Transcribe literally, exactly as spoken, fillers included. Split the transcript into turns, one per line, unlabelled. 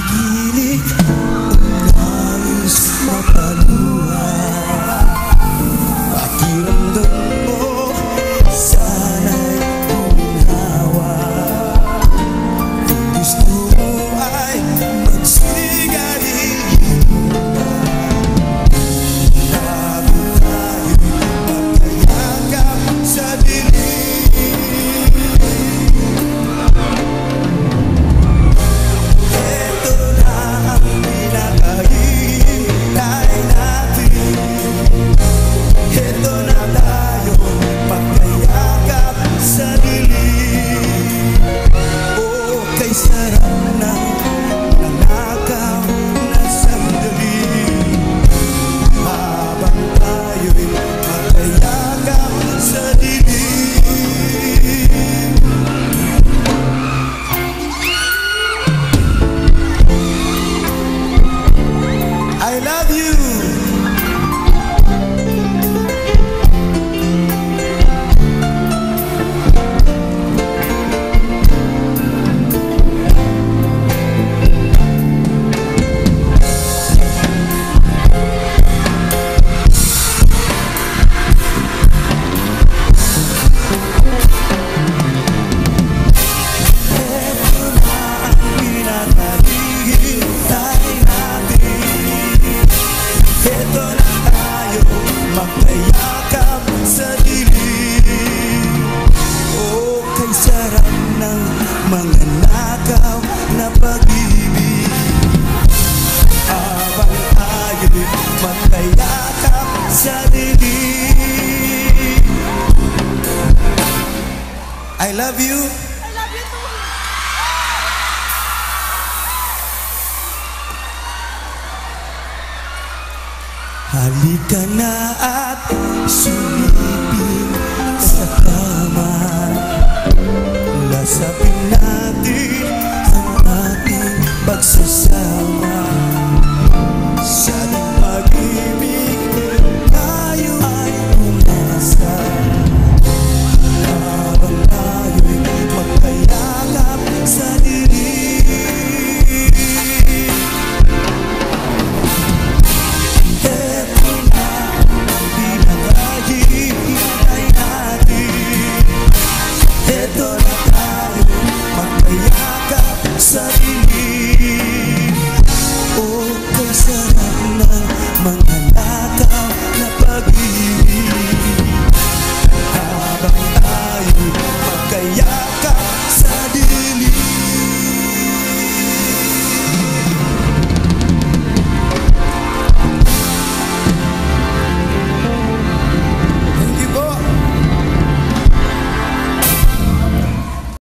Pinipilit nais mapaluhan. Pakiramdam mo sana'y guminawa. Kung gusto mo ay magsigarilyo na. Bago tayo'y magkayakap sa dilim. Ito na ang pinakahihintay natin. Ito na tayo magkayakap sa dilim. Oh, kay sarap ng nanakaw na sandali. Habang tayo'y magkayakap sa dilim. I love you. Ito na tayo magkayakap sa dilim. Oh, kay sarap ng mga nakaw na pag-ibig. Habang tayo'y magkayakap sa dilim. I love you.
I love you too.
Halika na at sumiping sa kama. Lasapin